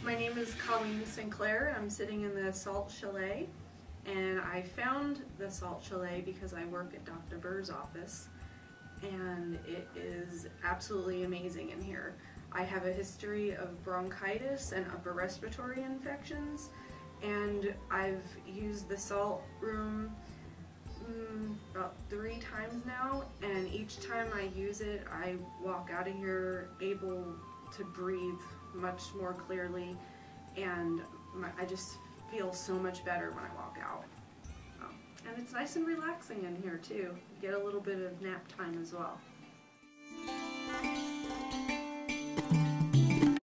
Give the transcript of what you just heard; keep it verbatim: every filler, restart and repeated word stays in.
My name is Colleen Sinclair. I'm sitting in the Salt Chalet, and I found the Salt Chalet because I work at Doctor Burr's office, and it is absolutely amazing in here. I have a history of bronchitis and upper respiratory infections, and I've used the salt room mm, about three times now, and each time I use it I walk out of here able to breathe much more clearly, and my, I just feel so much better when I walk out. Oh. And it's nice and relaxing in here too. You get a little bit of nap time as well.